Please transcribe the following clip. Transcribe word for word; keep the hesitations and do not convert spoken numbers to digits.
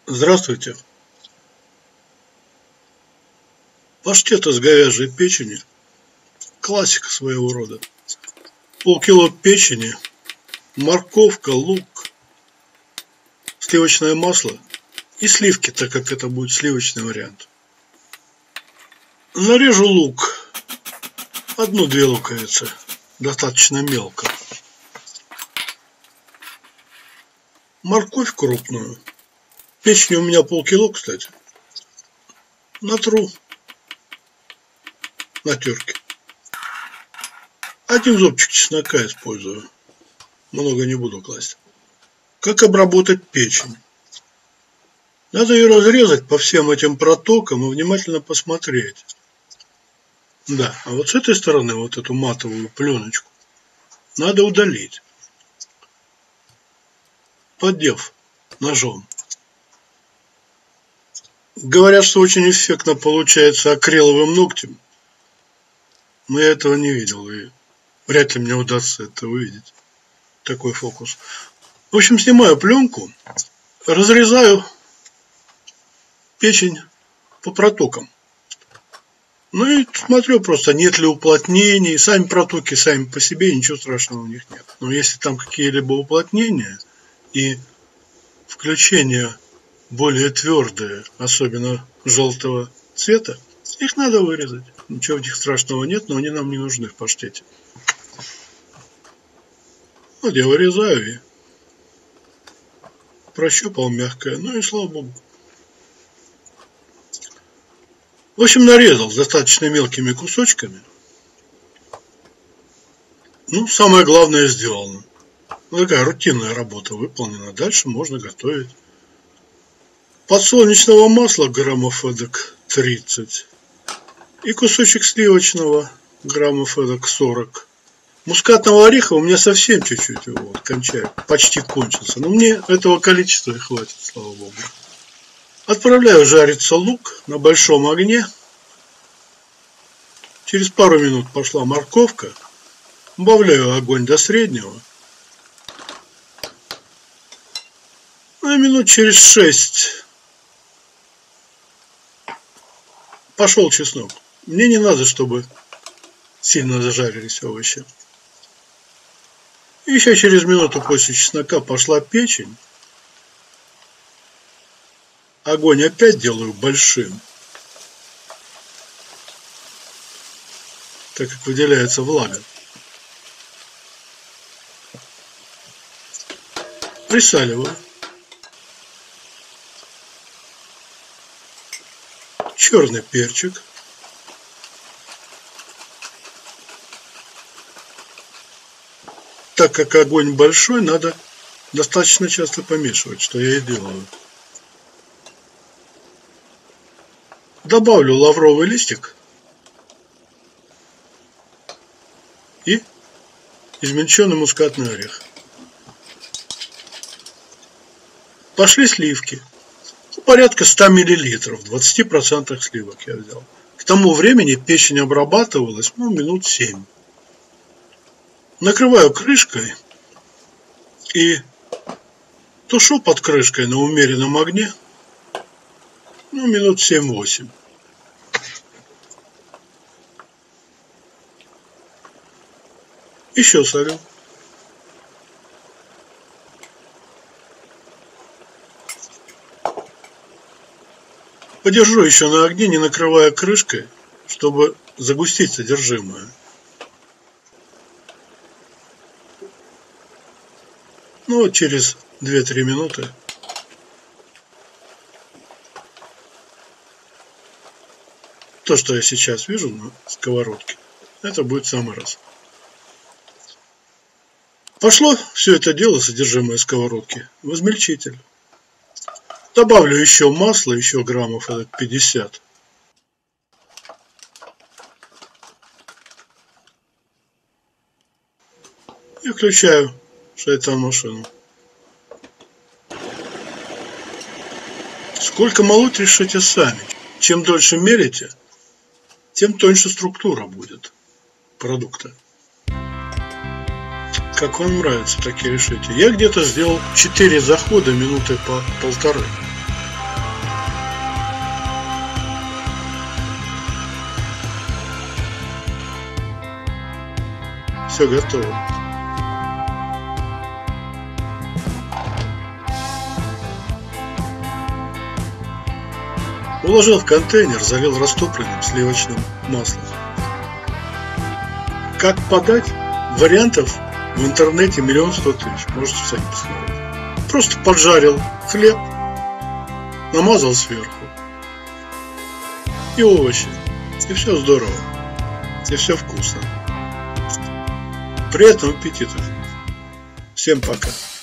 Здравствуйте. Паштет из говяжьей печени. Классика своего рода. Полкило печени, морковка, лук, сливочное масло и сливки, так как это будет сливочный вариант. Нарежу лук. Одну-две луковицы. Достаточно мелко. Морковь крупную. Печени у меня полкило, кстати. Натру на терке. Один зубчик чеснока использую. Много не буду класть. Как обработать печень? Надо ее разрезать по всем этим протокам и внимательно посмотреть. Да, а вот с этой стороны вот эту матовую пленочку надо удалить, поддев ножом. Говорят, что очень эффектно получается акриловым ногтем, но я этого не видел, и вряд ли мне удастся это увидеть. Такой фокус. В общем, снимаю пленку, разрезаю печень по протокам. Ну и смотрю просто, нет ли уплотнений. Сами протоки сами по себе, ничего страшного у них нет. Но если там какие-либо уплотнения и включения более твердые, особенно желтого цвета, их надо вырезать. Ничего в них страшного нет, но они нам не нужны в паштете. Вот я вырезаю и прощупал мягкое. Ну и слава богу. В общем, нарезал достаточно мелкими кусочками. Ну, самое главное сделано. Ну, такая рутинная работа выполнена. Дальше можно готовить. Подсолнечного масла граммов эдак тридцать. И кусочек сливочного граммов эдак сорок. Мускатного ореха у меня совсем чуть-чуть. Вот, кончаю. Почти кончился. Но мне этого количества и хватит, слава богу. Отправляю жариться лук на большом огне. Через пару минут пошла морковка. Убавляю огонь до среднего. Ну и минут через шесть пошел чеснок. Мне не надо, чтобы сильно зажарились овощи. И еще через минуту после чеснока пошла печень. Огонь опять делаю большим, так как выделяется влага. Присаливаю. Черный перчик. Так как огонь большой, надо достаточно часто помешивать, что я и делаю. Добавлю лавровый листик и измельченный мускатный орех. Пошли сливки. Порядка ста миллилитров, двадцать процентов сливок я взял. К тому времени печень обрабатывалась, ну, минут семь. Накрываю крышкой и тушу под крышкой на умеренном огне, ну, минут семь-восемь. Еще солю. Подержу еще на огне, не накрывая крышкой, чтобы загустить содержимое. Ну вот через две-три минуты то, что я сейчас вижу на сковородке, это будет в самый раз. Пошло все это дело, содержимое сковородки, в измельчитель. Добавлю еще масла, еще граммов пятьдесят. И включаю шайтан-машину. Сколько молоть, решите сами. Чем дольше мелите, тем тоньше структура будет продукта. Как вам нравится, так и решите. Я где-то сделал четыре захода минуты по полторы. Все готово. Уложил в контейнер, залил растопленным сливочным маслом. Как подать? Вариантов в интернете миллион сто тысяч. Можете сами посмотреть. Просто поджарил хлеб, намазал сверху и овощи. И все здорово. И все вкусно. Приятного аппетита. Всем пока.